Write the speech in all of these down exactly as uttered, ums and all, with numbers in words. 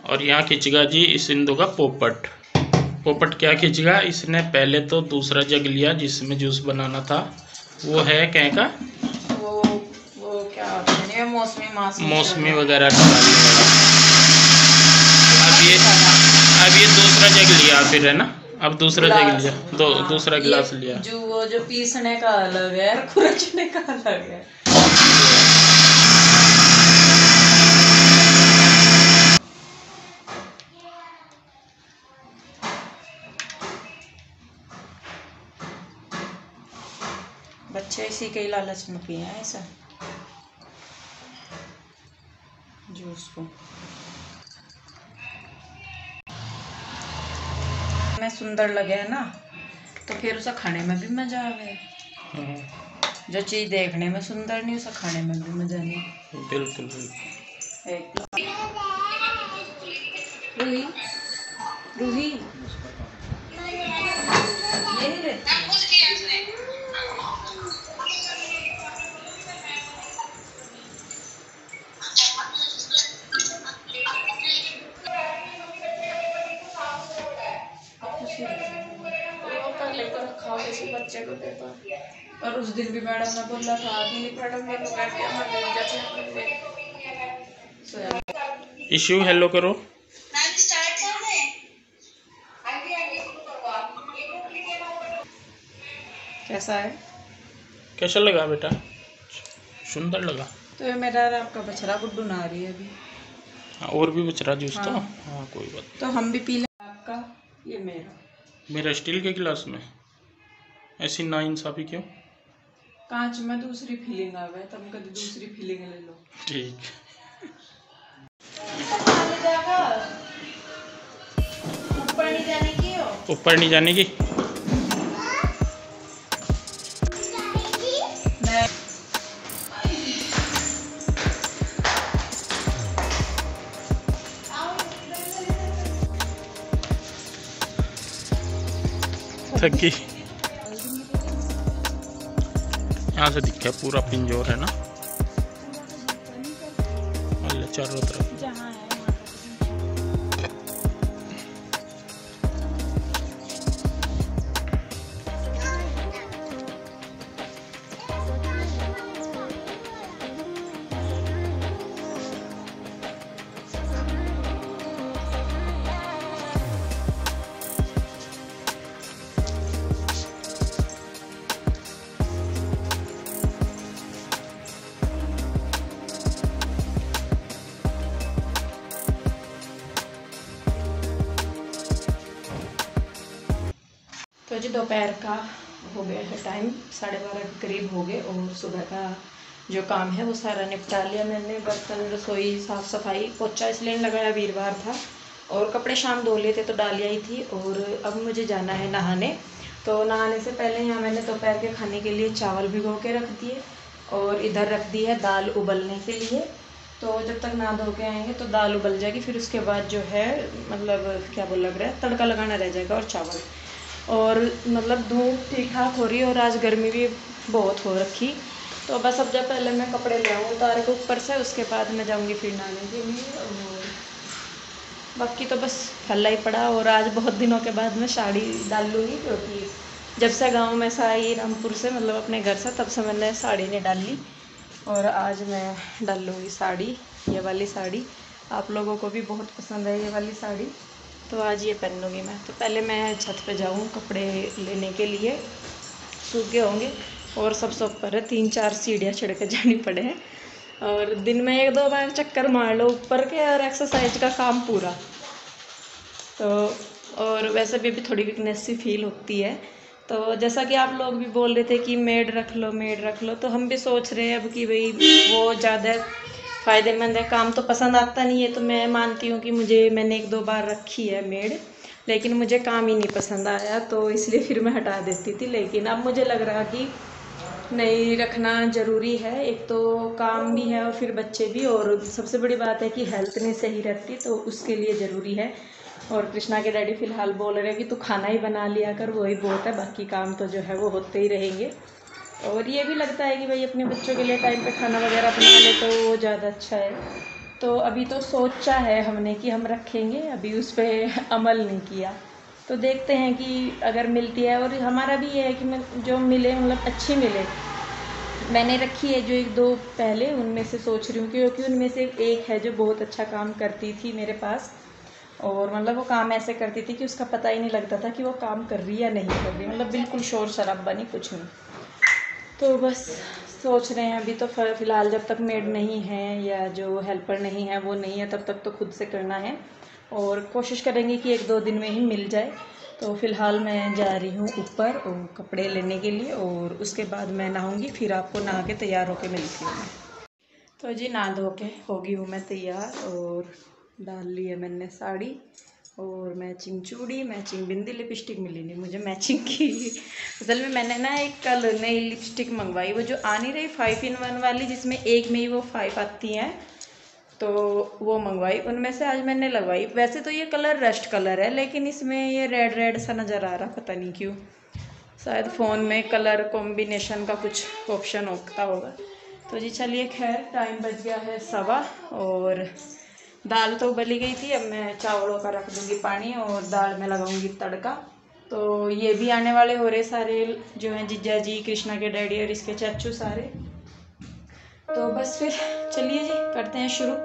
और यहाँ खींचेगा जी इस सिंधु का पोपट। पोपट क्या खींचेगा, इसने पहले तो दूसरा जग लिया जिसमें जूस बनाना था, वो है क्या का वो वो क्या होता है, मौसमी मौसमी वगैरह डालने वाला। अब ये अब ये दूसरा जग लिया फिर, है ना, अब दूसरा जग लिया, दो हाँ, दूसरा गिलास लिया। जो वो जो पीसने का अलग है, खुरचने का अलग है। बच्चे इसी के लालच में पिए हैं ऐसा जूस को। में सुंदर लगे है ना, तो फिर उसे खाने में भी मजा आवे। जो चीज देखने में सुंदर नहीं, उसे खाने में भी मजा नहीं। बिल्कुल बिल्कुल। रूही रूही ये नहीं रहती। खाओ किसी बच्चे को देता। और उस दिन भी मैडम ने बोला था कि मैडम मेरे को बैठ के इशू हेलो करो। कैसा है, कैसा लगा बेटा? सुंदर लगा। तो ये मेरा आपका बछड़ा गुड्डू ना रही है अभी। हाँ, और भी बछड़ा जूस हाँ। तो हाँ कोई बात। तो हम भी पी लें आपका, ये मेरा मेरा स्टील के गिलास में ऐसी ना इंसाफी क्यों? कांच में दूसरी फीलिंग आवे, तुम कभी दूसरी फीलिंग ले लो। ठीक। ऊपर नहीं जाने की हो, ऊपर नहीं जाने की। थकी। यहाँ से दिखे पूरा पिंजौर है ना, चारों तरफ। तो जी दोपहर का हो गया है टाइम, साढ़े बारह के करीब हो गए और सुबह का जो काम है वो सारा निपटा लिया मैंने। बर्तन, रसोई, साफ़ सफाई, पोछा इसलिए लगाया, वीरवार था, और कपड़े शाम धो लिए थे तो डाल आई थी। और अब मुझे जाना है नहाने। तो नहाने से पहले यहाँ मैंने दोपहर के खाने के लिए चावल भिगो के रख दिए और इधर रख दी है दाल उबलने के लिए। तो जब तक नहा धो के आएंगे तो दाल उबल जाएगी, फिर उसके बाद जो है मतलब क्या बोल लग रहा है, तड़का लगाना रह जाएगा और चावल। और मतलब धूप ठीक ठाक हो रही है और आज गर्मी भी बहुत हो रखी। तो बस अब जब पहले मैं कपड़े ले आऊँ उतार के ऊपर से, उसके बाद मैं जाऊँगी फिर नहाने के लिए। और बाकी तो बस फैला ही पड़ा। और आज बहुत दिनों के बाद मैं साड़ी डाल लूँगी, क्योंकि जब से गांव में से आई रामपुर से, मतलब अपने घर से, तब से मैंने साड़ी नहीं डाली। और आज मैं डाल लूँगी साड़ी, ये वाली साड़ी। आप लोगों को भी बहुत पसंद है ये वाली साड़ी, तो आज ये पहन लूँगी मैं। तो पहले मैं छत पे जाऊँ कपड़े लेने के लिए, सूखे होंगे। और सबसे ऊपर है तीन चार सीढ़ियाँ चढ़ के जानी पड़े हैं, और दिन में एक दो बार चक्कर मार लो ऊपर के, और एक्सरसाइज का काम पूरा। तो और वैसे भी अभी थोड़ी वीकनेस सी फील होती है। तो जैसा कि आप लोग भी बोल रहे थे कि मेड रख लो मेड रख लो, तो हम भी सोच रहे हैं अब कि भाई वो ज़्यादा फ़ायदेमंद है, काम तो पसंद आता नहीं है। तो मैं मानती हूँ कि मुझे, मैंने एक दो बार रखी है मेड, लेकिन मुझे काम ही नहीं पसंद आया, तो इसलिए फिर मैं हटा देती थी। लेकिन अब मुझे लग रहा कि नहीं, रखना ज़रूरी है। एक तो काम भी है और फिर बच्चे भी, और सबसे बड़ी बात है कि हेल्थ नहीं सही रहती, तो उसके लिए ज़रूरी है। और कृष्णा के डैडी फ़िलहाल बोल रहे हैं कि तू खाना ही बना लिया कर, वही बहुत है, बाकी काम तो जो है वो होते ही रहेंगे। और ये भी लगता है कि भाई अपने बच्चों के लिए टाइम पे खाना वगैरह बना ले तो वो ज़्यादा अच्छा है। तो अभी तो सोचा है हमने कि हम रखेंगे, अभी उस पर अमल नहीं किया। तो देखते हैं कि अगर मिलती है, और हमारा भी ये है कि मैं जो मिले मतलब अच्छी मिले। मैंने रखी है जो एक दो पहले, उनमें से सोच रही हूँ, क्योंकि उनमें से एक है जो बहुत अच्छा काम करती थी मेरे पास, और मतलब वो काम ऐसे करती थी कि उसका पता ही नहीं लगता था कि वो काम कर रही है या नहीं कर रही, मतलब बिल्कुल शोर शराबा नहीं, कुछ नहीं। तो बस सोच रहे हैं अभी तो फ़िलहाल जब तक मेड नहीं है या जो हेल्पर नहीं है वो नहीं है, तब तक तो खुद से करना है, और कोशिश करेंगे कि एक दो दिन में ही मिल जाए। तो फ़िलहाल मैं जा रही हूँ ऊपर और कपड़े लेने के लिए, और उसके बाद मैं नहाऊँगी, फिर आपको नहा के तैयार होके मिलती हूँ मैं। तो जी नहा धो के हो गई हूँ मैं तैयार, और डाल ली है मैंने साड़ी, और मैचिंग चूड़ी, मैचिंग बिंदी, लिपस्टिक मिली नहीं मुझे मैचिंग की। असल में मैंने ना एक कल नई लिपस्टिक मंगवाई, वो जो आ नहीं रही फाइव इन वन वाली, जिसमें एक में ही वो फाइव आती हैं, तो वो मंगवाई। उनमें से आज मैंने लगवाई। वैसे तो ये कलर रस्ट कलर है, लेकिन इसमें ये रेड रेड सा नज़र आ रहा, पता नहीं क्यों, शायद फ़ोन में कलर कॉम्बिनेशन का कुछ ऑप्शन होता होगा। तो जी चलिए, खैर टाइम बच गया है सवा, और दाल तो उबली गई थी। अब मैं चावलों का रख दूँगी पानी, और दाल में लगाऊंगी तड़का। तो ये भी आने वाले हो रहे सारे, जो हैं जीजा जी, कृष्णा के डैडी और इसके चाचू सारे। तो बस फिर चलिए जी करते हैं शुरू।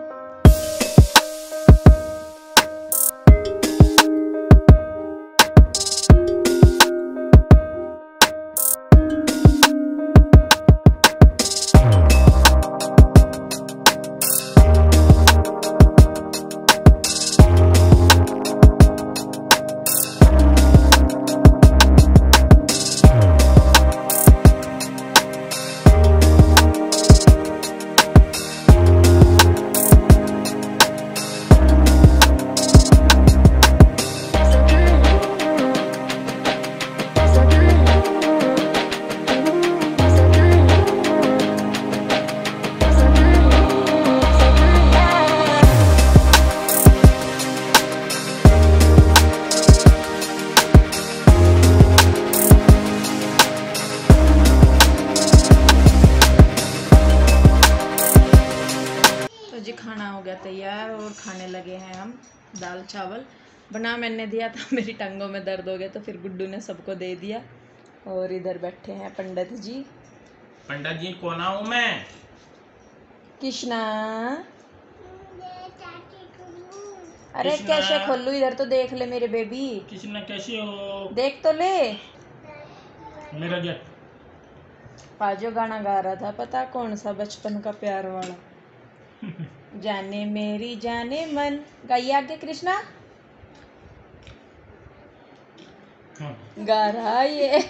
खाना हो गया तैयार, और खाने लगे हैं हम दाल चावल। बना मैंने दिया था, मेरी टंगों में दर्द हो गया, तो फिर गुड्डू ने सबको दे दिया। और इधर बैठे हैं पंडित जी। पंडित जी कौन हूँ मैं? कृष्णा, अरे कैसे खोलू, इधर तो देख ले मेरे बेबी। कृष्णा कैसे हो? देख तो ले। मेरा गेट आज जो गाना गा रहा था, पता कौन सा, बचपन का प्यार वाला। जाने मेरी जाने मन, गाइए आगे कृष्णा। हाँ। गा रहा ये।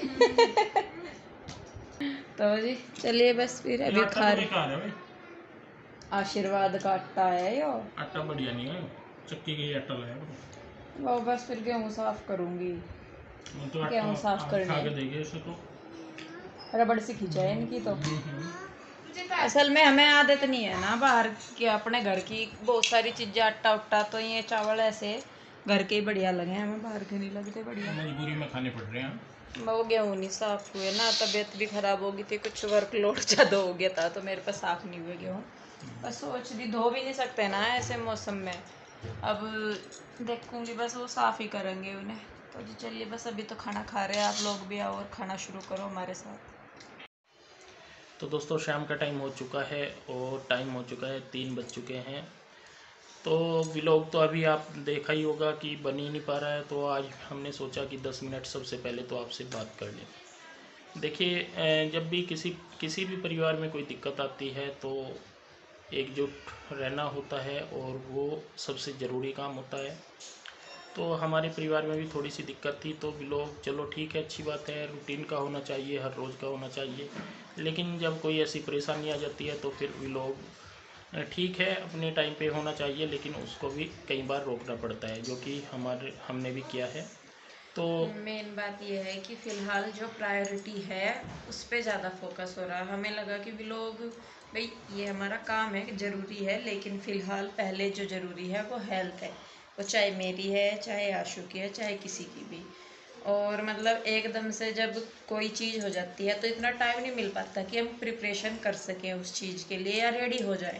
तो जी चलिए बस फिर अभी खा रहे। आशीर्वाद का आटा है यो। आटा बढ़िया नहीं है, चक्की के आटा लाया वो बस फिर गेहूँ साफ करूंगी। तो गेहूँ साफ करने खा के देंगे इसे तो रबड़ सी खींचा है इनकी तो। असल में हमें आदत नहीं है ना बाहर की, अपने घर की बहुत सारी चीजें, आटा उट्टा, तो ये चावल ऐसे घर के ही बढ़िया लगे, हमें बाहर के नहीं लगते बढ़िया। मजबूरी में खाने पड़ रहे हैं। वो गेहूँ नहीं साफ हुए ना, तबीयत भी खराब हो गई थी, कुछ वर्कलोड ज़्यादा हो गया था, तो मेरे पास साफ नहीं हुए गेहूँ। बस सोच रही, धो भी नहीं सकते ना ऐसे मौसम में, अब देखूंगी बस वो साफ़ ही करेंगे उन्हें। तो जी चलिए बस अभी तो खाना खा रहे हैं, आप लोग भी आओ और खाना शुरू करो हमारे साथ। तो दोस्तों शाम का टाइम हो चुका है, और टाइम हो चुका है तीन बज चुके हैं। तो व्लॉग तो अभी आप देखा ही होगा कि बन ही नहीं पा रहा है, तो आज हमने सोचा कि दस मिनट सबसे पहले तो आपसे बात कर लें। देखिए, जब भी किसी किसी भी परिवार में कोई दिक्कत आती है तो एकजुट रहना होता है, और वो सबसे ज़रूरी काम होता है। तो हमारे परिवार में भी थोड़ी सी दिक्कत थी, तो व्लॉग चलो ठीक है, अच्छी बात है, रूटीन का होना चाहिए, हर रोज़ का होना चाहिए। लेकिन जब कोई ऐसी परेशानी आ जाती है तो फिर व्लॉग ठीक है अपने टाइम पे होना चाहिए, लेकिन उसको भी कई बार रोकना पड़ता है, जो कि हमारे हमने भी किया है। तो मेन बात यह है कि फ़िलहाल जो प्रायोरिटी है उस पर ज़्यादा फोकस हो रहा है। हमें लगा कि व्लॉग, भाई ये हमारा काम है, ज़रूरी है, लेकिन फ़िलहाल पहले जो ज़रूरी है वो हेल्थ है, वो चाहे मेरी है, चाहे आशु की है, चाहे किसी की भी। और मतलब एकदम से जब कोई चीज़ हो जाती है तो इतना टाइम नहीं मिल पाता कि हम प्रिपरेशन कर सकें उस चीज़ के लिए या रेडी हो जाए।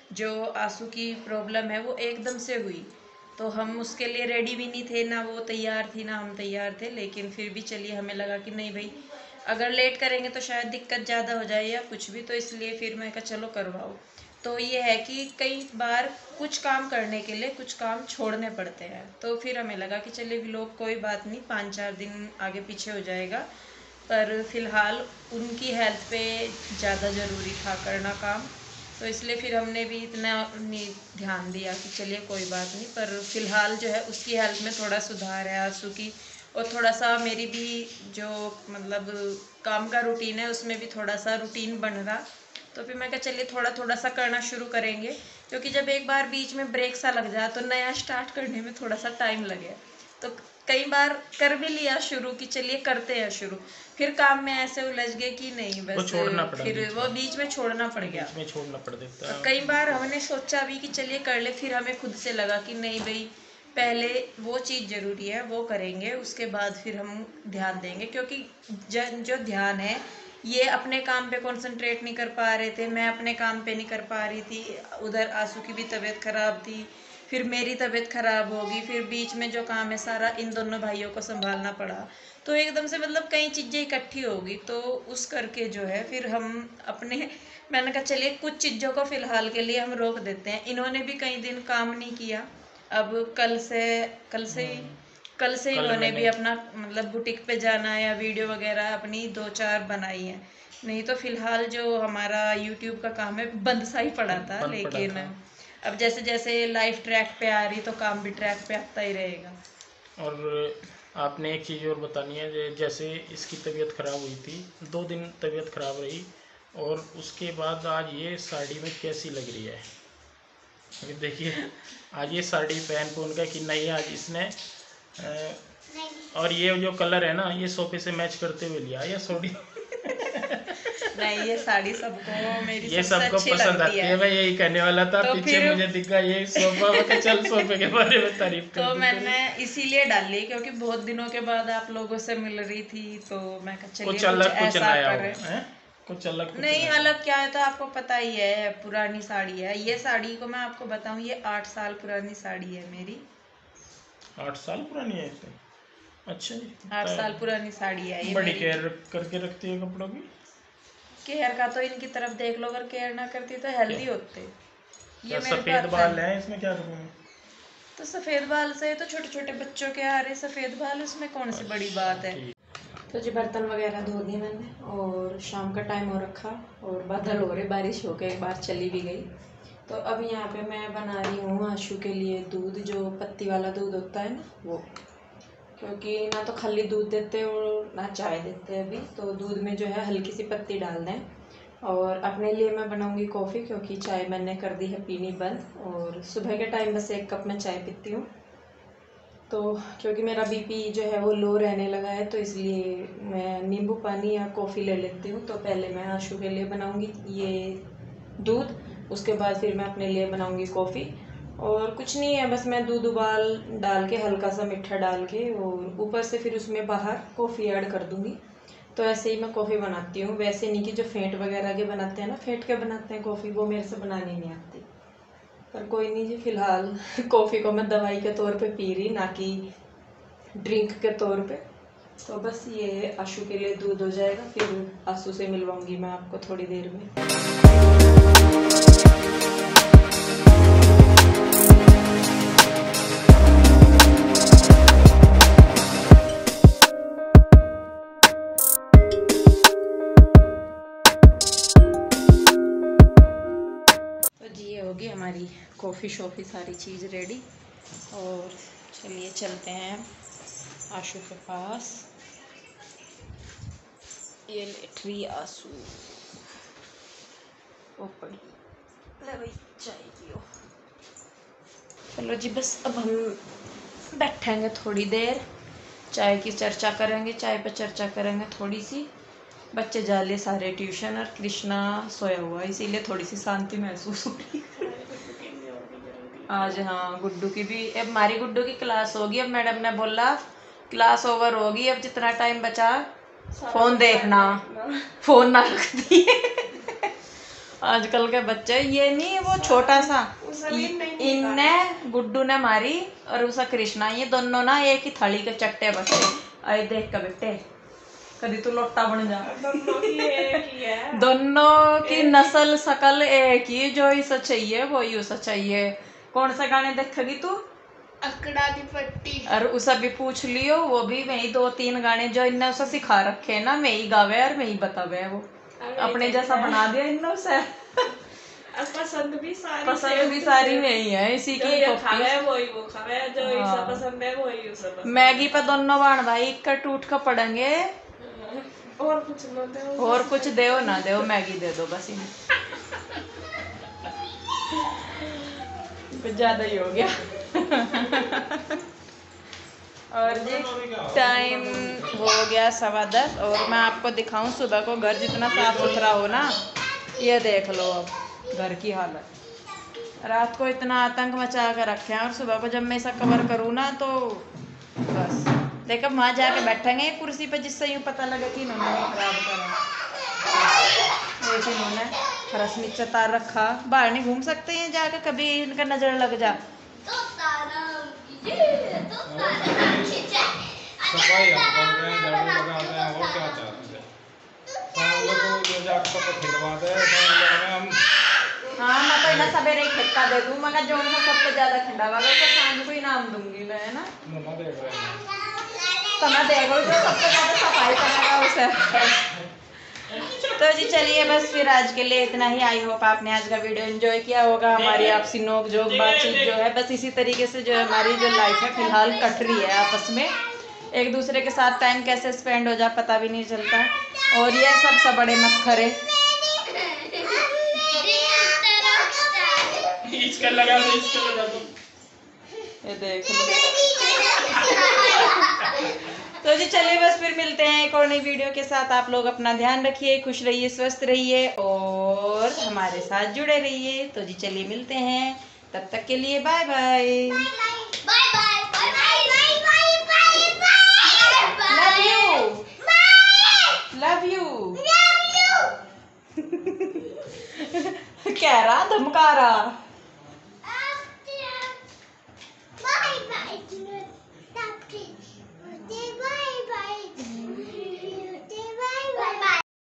जो आंसू की प्रॉब्लम है वो एकदम से हुई, तो हम उसके लिए रेडी भी नहीं थे, ना वो तैयार थी ना हम तैयार थे। लेकिन फिर भी चलिए हमें लगा कि नहीं भाई, अगर लेट करेंगे तो शायद दिक्कत ज़्यादा हो जाए या कुछ भी, तो इसलिए फिर मैं कहा चलो करवाओ। तो ये है कि कई बार कुछ काम करने के लिए कुछ काम छोड़ने पड़ते हैं, तो फिर हमें लगा कि चलिए व्लॉग कोई बात नहीं, पाँच चार दिन आगे पीछे हो जाएगा, पर फिलहाल उनकी हेल्थ पे ज़्यादा ज़रूरी था करना काम, तो इसलिए फिर हमने भी इतना नहीं ध्यान दिया कि चलिए कोई बात नहीं। पर फिलहाल जो है उसकी हेल्थ में थोड़ा सुधार है आंसू की, और थोड़ा सा मेरी भी जो मतलब काम का रूटीन है उसमें भी थोड़ा सा रूटीन बन रहा, तो फिर मैं कहा चलिए थोड़ा थोड़ा सा करना शुरू करेंगे, क्योंकि जब एक बार बीच में ब्रेक सा लग जाए तो नया स्टार्ट करने में थोड़ा सा टाइम लगे। तो कई बार कर भी लिया शुरू कि चलिए करते हैं शुरू, फिर काम में ऐसे उलझ गए कि नहीं बस वो छोड़ना पड़ा, फिर बीच वो में। बीच में छोड़ना पड़ गया। बीच में छोड़ना पड़ देता तो है। कई बार हमने सोचा भी कि चलिए कर ले, फिर हमें खुद से लगा कि नहीं भाई, पहले वो चीज़ ज़रूरी है, वो करेंगे, उसके बाद फिर हम ध्यान देंगे, क्योंकि ज- जो ध्यान है ये अपने काम पे कंसंट्रेट नहीं कर पा रहे थे, मैं अपने काम पे नहीं कर पा रही थी, उधर आंसू की भी तबीयत खराब थी, फिर मेरी तबीयत खराब होगी, फिर बीच में जो काम है सारा इन दोनों भाइयों को संभालना पड़ा, तो एकदम से मतलब कई चीज़ें इकट्ठी होगी, तो उस करके जो है फिर हम अपने, मैंने कहा चलिए कुछ चीज़ों को फिलहाल के लिए हम रोक देते हैं। इन्होंने भी कई दिन काम नहीं किया, अब कल से कल से ही कल से कल इन्होंने भी मैंने अपना मतलब बुटीक पे जाना है या वीडियो वगैरह अपनी दो चार बनाई है, नहीं तो फिलहाल जो हमारा यूट्यूब का काम है बंद सा ही पड़ा था। बंद पड़ा लेकिन था। अब जैसे जैसे लाइफ ट्रैक पे आ रही तो काम भी ट्रैक पे आता ही रहेगा। और आपने एक चीज़ और बतानी है, जे- जैसे इसकी तबीयत ख़राब हुई थी, दो दिन तबीयत ख़राब रही, और उसके बाद आज ये साड़ी में कैसी लग रही है। अभी देखिए, आज ये साड़ी पहन के उनका कि नहीं, आज इसने अ, और ये जो कलर है ना, ये सोफे से मैच करते हुए लिया या सोडी। नहीं, ये साड़ी सबको मेरी ये सबसे सबको अच्छी पसंद लगती आती है, है। मैं यही कहने वाला था। तो पीछे फिर मुझे दिखा ये सोफा, मैं कहा चल सोफे के बारे में तारीफ कर तो दूं मैंने तेरी। इसीलिए डाली क्योंकि बहुत दिनों के बाद आप लोगों से मिल रही थी, तो मैं कहा चलिए कुछ कुछ अलग कुछ ऐसा नया हो, करें। हैं? कुछ अलग कुछ नहीं, नया। अलग क्या है तो आपको पता ही है, पुरानी साड़ी है ये। साड़ी को मैं आपको बताऊं, ये आठ साल पुरानी साड़ी है मेरी। आठ साल पुरानी है इतनी? अच्छा जी। आठ साल तो पुरानी साड़ी है ये बड़ी मेरी। केयर करके रखती है कपड़ों की। केयर का तो इनकी तरफ देख लो, अगर केयर ना करती तो हेल्दी क्या होते। ये क्या मेरे सफ़ेद पास बाल हैं इसमें, क्या करूँ? तो सफ़ेद बाल से तो छोटे छोटे बच्चों के आ रहे सफ़ेद बाल, उसमें कौन सी बड़ी बात है। ठीक। तो जी बर्तन वगैरह धो दिए मैंने, और शाम का टाइम हो रखा, और बादल हो रहे, बारिश हो के एक बार चली भी गई। तो अब यहाँ पे मैं बना रही हूँ आशु के लिए दूध, जो पत्ती वाला दूध होता है ना वो, क्योंकि ना तो खाली दूध देते और ना चाय देते अभी, तो दूध में जो है हल्की सी पत्ती डाल दें। और अपने लिए मैं बनाऊंगी कॉफ़ी, क्योंकि चाय मैंने कर दी है पीनी बंद, और सुबह के टाइम बस एक कप में चाय पीती हूँ। तो क्योंकि मेरा बीपी जो है वो लो रहने लगा है, तो इसलिए मैं नींबू पानी या कॉफ़ी ले लेती हूँ। तो पहले मैं आशु के लिए बनाऊंगी ये दूध, उसके बाद फिर मैं अपने लिए बनाऊंगी कॉफ़ी। और कुछ नहीं है, बस मैं दूध उबाल डाल के हल्का सा मीठा डाल के, और ऊपर से फिर उसमें बाहर कॉफ़ी ऐड कर दूँगी। तो ऐसे ही मैं कॉफ़ी बनाती हूँ, वैसे नहीं कि जो फेंट वगैरह के बनाते हैं ना, फेंट के बनाते हैं कॉफ़ी, वो मेरे से बनानी नहीं आती। पर कोई नहीं जी, फिलहाल कॉफ़ी को मैं दवाई के तौर पे पी रही, ना कि ड्रिंक के तौर पे। तो बस ये आशु के लिए दूध हो जाएगा, फिर आशु से मिलवाऊंगी मैं आपको थोड़ी देर में। तो जी ये होगी हमारी कॉफ़ी शॉफ़ी सारी चीज़ रेडी, और चलिए चलते हैं आशु के पास। ये लेट रही आशु, वो पड़ी, ले भाई चाय पियो। चलो जी, बस अब हम बैठेंगे थोड़ी देर, चाय की चर्चा करेंगे, चाय पे चर्चा करेंगे थोड़ी सी। बच्चे जा लिए सारे ट्यूशन, और कृष्णा सोया हुआ, इसीलिए थोड़ी सी शांति महसूस हो रही आज। हाँ, गुड्डू की भी, अब हमारी गुड्डू की क्लास होगी, अब मैडम ने बोला क्लास ओवर होगी, अब जितना टाइम बचा फोन देखना, फोन ना रख दिए। आजकल के बच्चे ये नहीं, वो छोटा सा इनने गुड्डू ने मारी और उसा कृष्णा, ये दोनों ना एक ही थाली के चट्टे बसे। आए देख का बेटे, कभी तू लोटा बन जा। दोनों की एक ही है, दोनों की नस्ल शकल एक ही, जो इसे चाहिए वो ही उसे चाहिए। कौन सा गाने देखेगी तू? अकड़ा दी पट्टी। और उसे भी पूछ लियो, वो भी मैं ही दो तीन गाने जो इनने उसे सिखा रखे है ना, मैं ही गावे और मैं ही बतावे, वो अपने जैसा बना दिया इनने उसे। पसंद भी सारी पसंद भी सारी में ही है, इसी की खावे वही वो खावे, जो इसे पसंद है वही उसे पसंद। मैगी पे दोनों बाण भाई का टूट का पड़ेंगे। और कुछ ना दे, और कुछ दे ना दे, मैगी दे दो बस इन्हें। कुछ ज्यादा ही हो गया। और जी टाइम हो गया सवा दस, और मैं आपको दिखाऊं सुबह को घर जितना साफ सुथरा हो ना, ये देख लो अब घर की हालत। रात को इतना आतंक मचा कर रखे हैं, और सुबह को जब मैं इसे कवर करूँ ना तो बस देखो वहाँ जाके बैठेंगे कुर्सी पे, जिससे यूँ पता लगे कि इन्होंने खराब करा। एक इन्होंने फरस नीचे तार रखा, बाहर नहीं घूम सकते हैं जाके, कभी इनका नजर लग जा। सफाई हम कर रहे हैं, झाड़ू लगाते हैं, और क्या चाहते हैं? को जो आपको खिलवाते हैं हम। हाँ मैं तो इन्हें सवेरे ही खट्टा दे दूँ, मगर जो उनका सबसे ज्यादा खिलावा तो शाम को इनाम दूंगी मैं, है ना? मम्मा देख रहे हैं तो मैं देख रही हूँ सबसे ज्यादा सफाई करेगा उसे। तो जी चलिए बस फिर आज के लिए इतना ही। आई होप आपने आज का वीडियो एंजॉय किया होगा। हमारी आपसी नोक जोक बातचीत जो है बस इसी तरीके से जो हमारी जो लाइफ है फिलहाल कट रही है आपस में, एक दूसरे के साथ टाइम कैसे स्पेंड हो जाए पता भी नहीं चलता। और ये सब सब बड़े मस्खरे इसका लगा दो, इसका लगा दो, ये देख लो। तो जी चलिए बस फिर मिलते हैं एक और नई वीडियो के साथ। आप लोग अपना ध्यान रखिए, खुश रहिए, स्वस्थ रहिए और हमारे साथ जुड़े रहिए। तो जी चलिए मिलते हैं, तब तक के लिए bye bye. Love you, love you कह रहा धमका रहा।